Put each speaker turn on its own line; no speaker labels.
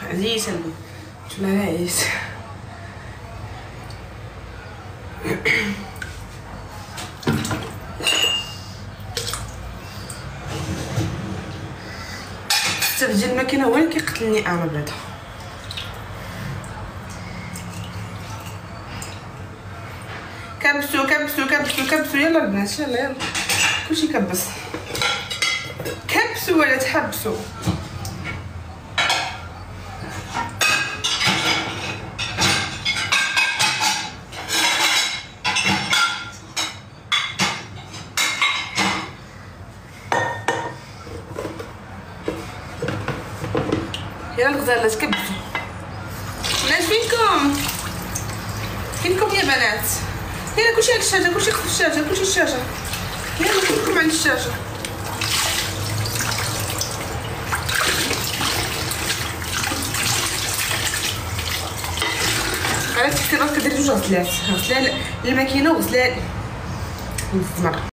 عزيز قلبي شو انا عايز. السف ديال الماكينه هو اللي كيقتلني انا بعدا. كبسوا كبسوا كبسوا كبسوا يلا البنات يلا يلا كلشي كبس كبسوا ولا تحبسوا. يلا الغزالات كبسوا. بنات فينكم فينكم يا بنات؟ يلا كلشي على الشاشه كلشي خذ الشاشه كلشي الشاشه يلا كلكم عند الشاشه. عرفتي كيفاش كديري جوج غسلات، غسله الماكينه وغسله الزمر.